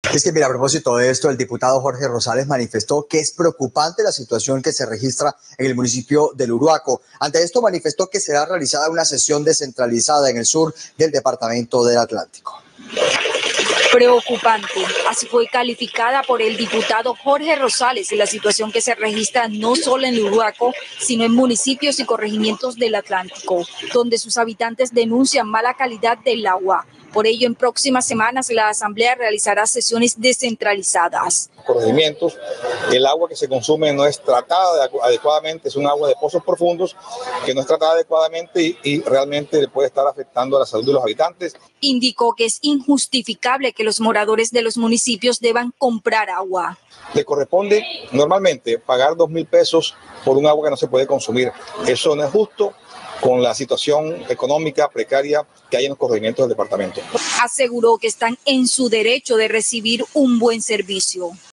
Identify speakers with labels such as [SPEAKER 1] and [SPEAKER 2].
[SPEAKER 1] Es que, mira, a propósito de esto, el diputado Jorge Rosales manifestó que es preocupante la situación que se registra en el municipio del Uruaco. Ante esto, manifestó que será realizada una sesión descentralizada en el sur del departamento del Atlántico.
[SPEAKER 2] Preocupante, así fue calificada por el diputado Jorge Rosales la situación que se registra no solo en Uruaco, sino en municipios y corregimientos del Atlántico, donde sus habitantes denuncian mala calidad del agua. Por ello, en próximas semanas la Asamblea realizará sesiones descentralizadas.
[SPEAKER 3] Corregimientos, el agua que se consume no es tratada adecuadamente, es un agua de pozos profundos que no es tratada adecuadamente y realmente le puede estar afectando a la salud de los habitantes.
[SPEAKER 2] Indicó que es injustificable que los moradores de los municipios deban comprar agua.
[SPEAKER 3] Le corresponde normalmente pagar 2.000 pesos por un agua que no se puede consumir. Eso no es justo con la situación económica precaria que hay en los corregimientos del departamento.
[SPEAKER 2] Aseguró que están en su derecho de recibir un buen servicio.